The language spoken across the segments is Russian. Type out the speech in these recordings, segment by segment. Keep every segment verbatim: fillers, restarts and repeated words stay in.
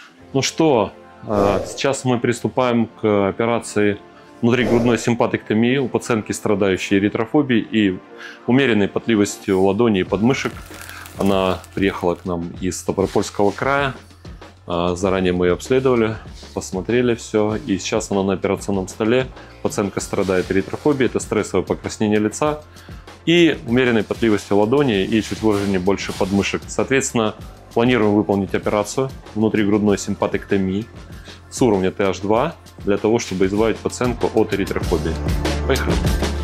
Ну что, сейчас мы приступаем к операции внутригрудной симпатэктомии у пациентки, страдающей эритрофобией и умеренной потливостью ладоней и подмышек. Она приехала к нам из Ставропольского края. Заранее мы ее обследовали, посмотрели все. И сейчас она на операционном столе. Пациентка страдает эритрофобией, это стрессовое покраснение лица и умеренной потливостью ладоней и чуть выраженнее больше подмышек. Соответственно, планируем выполнить операцию внутригрудной симпатэктомии с уровня тэ аш два для того, чтобы избавить пациентку от эритрофобии. Поехали!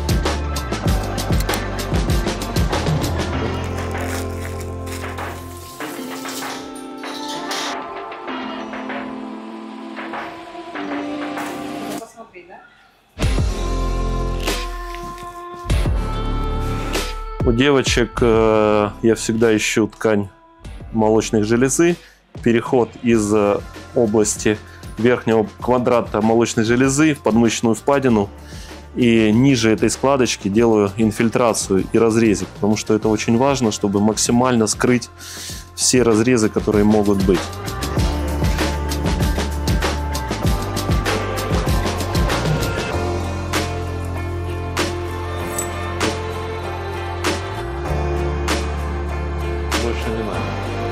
У девочек э, я всегда ищу ткань молочных железы, переход из э, области верхнего квадрата молочной железы в подмышечную впадину, и ниже этой складочки делаю инфильтрацию и разрезик, потому что это очень важно, чтобы максимально скрыть все разрезы, которые могут быть. Больше не надо.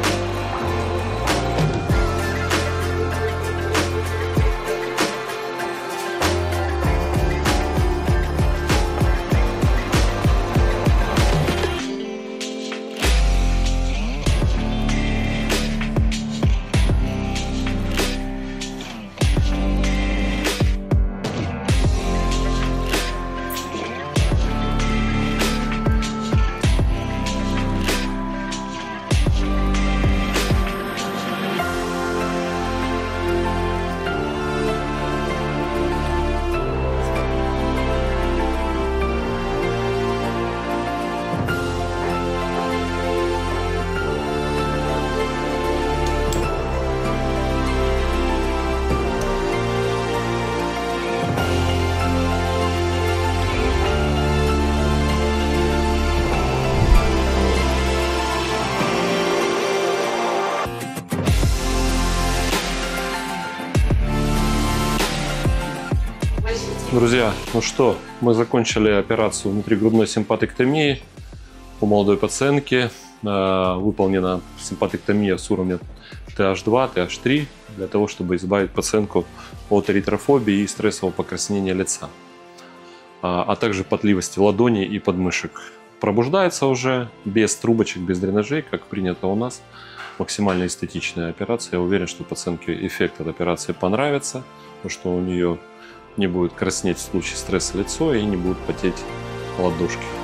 Друзья, ну что, мы закончили операцию внутригрудной симпатэктомии у молодой пациентки. Выполнена симпатэктомия с уровня тэ аш два, тэ аш три для того, чтобы избавить пациентку от эритрофобии и стрессового покраснения лица, а также потливости ладоней и подмышек. Пробуждается уже без трубочек, без дренажей, как принято у нас. Максимально эстетичная операция. Я уверен, что пациентке эффект от операции понравится, потому что у нее не будет краснеть в случае стресса лицо и не будут потеть ладошки.